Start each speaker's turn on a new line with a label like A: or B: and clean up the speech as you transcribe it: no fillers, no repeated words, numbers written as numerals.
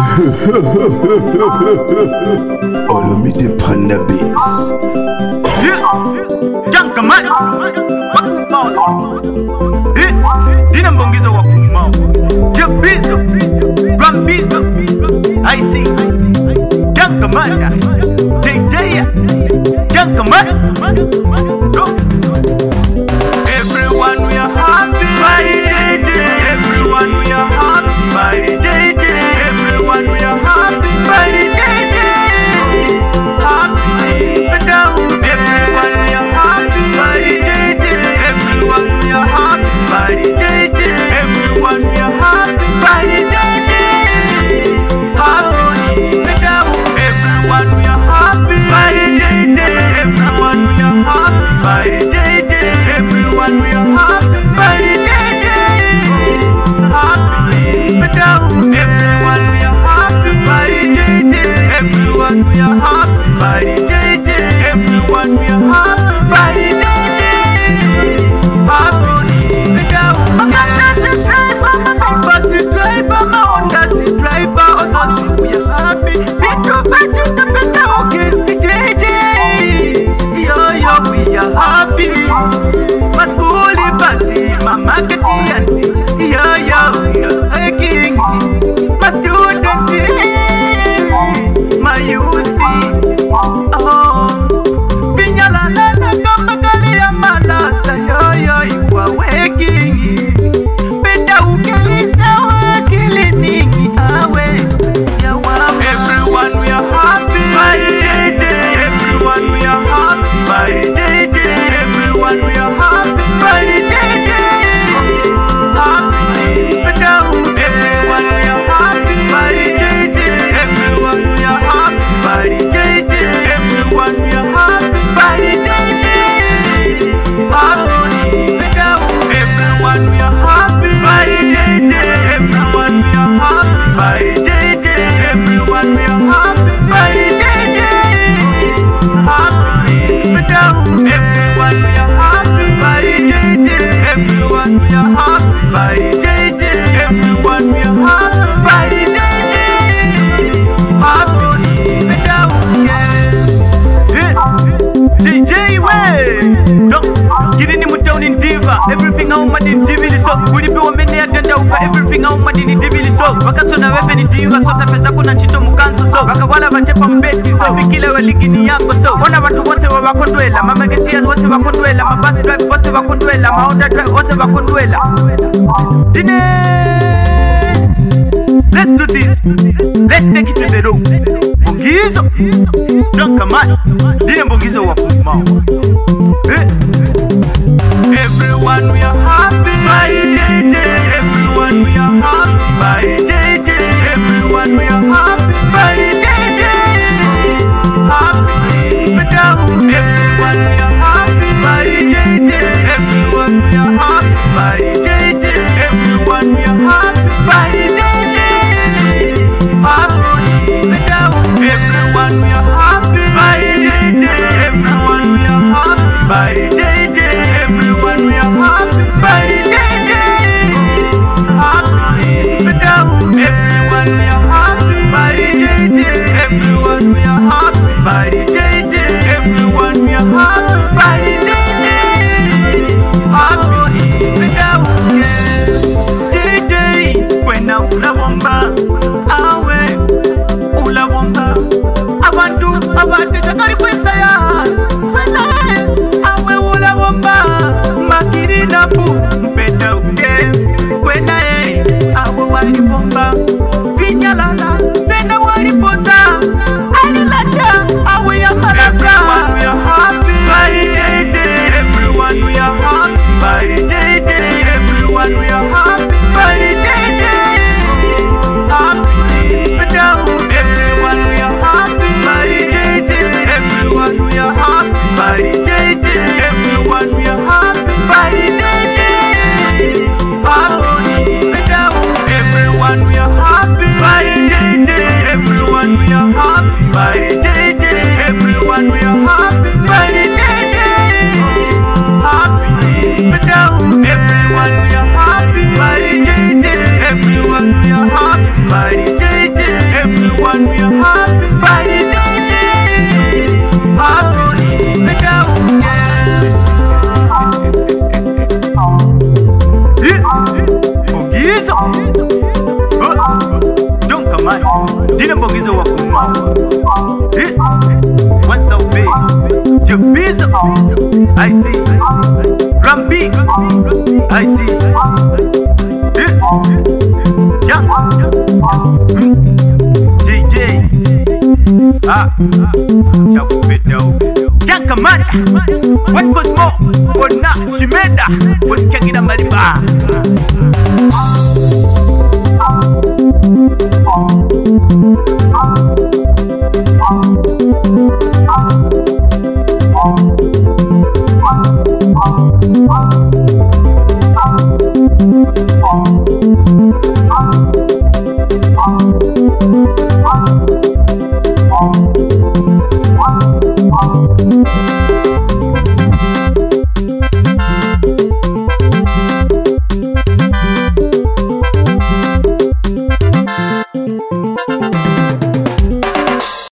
A: Emmanuel Banda Mp.
B: Jankaman, wakumawa. Dina mbongizo wakumawa. Jabizo, rambizo. I see. Jankaman, Jaya. Jankaman. Everyone we are happy by JJ. Everyone we are happy by JJ. Everyone we are happy by JJ. Happy. Everyone we are happy by JJ. Everyone we are happy by JJ. Everyone we are happy by JJ. Happy. Everyone we are happy by JJ. Everyone we are happy by JJ. Everyone we are happy by JJ. Happy. Everyone we are happy by JJ. Everyone we are happy by JJ. Everyone we are happy by JJ. Happy. Everything out mad in divili so Kuli piwa mene atenda uka everything out mad in divili so Waka sona wefe ni diva so Tapeza kuna chito mukanso so Waka wala vachepa mbeti so Bikile waligini yako so Wana watu wose wa wakondwela Mamagetia wose wakondwela Mabasi drive wose wakondwela Mahonda drive wose wakondwela Dine Let's do this. Let's take it to the road. Mbongizo Jankaman. Dine mbongizo wakumawa. Everyone we are happy by JJ. Everyone we are happy by JJ. Everyone we are happy by JJ. Happy. Everyone we are happy by JJ. Everyone we are happy by JJ. Everyone we are happy by JJ. Everyone we are happy by JJ. Everyone we are happy by JJ. Everyone we are happy by JJ. Happy. Everyone we are happy by JJ. Everyone we are happy by JJ. Everyone we are happy by JJ. Happy. JJ when I ulawomba awe ulawomba abantu chakari kwesa ya awe ulawomba makiri napu petauke kwena awe walibomba vinyalala penda waliposa alilata awe ya marasa. Everyone we are happy by JJ. Everyone we are happy by JJ. Everyone we are happy by JJ. Happy. Everyone we are happy by JJ. Everyone we are happy by JJ. Everyone we are happy by JJ. man. Dina mbongizo wakumawa. What's up, babe? Jabizo. I see. Rambi. I see. Yeah. JJ. Chapu petauke. Yanka mada. What goes more? What not? Shimeda. What changina maliba.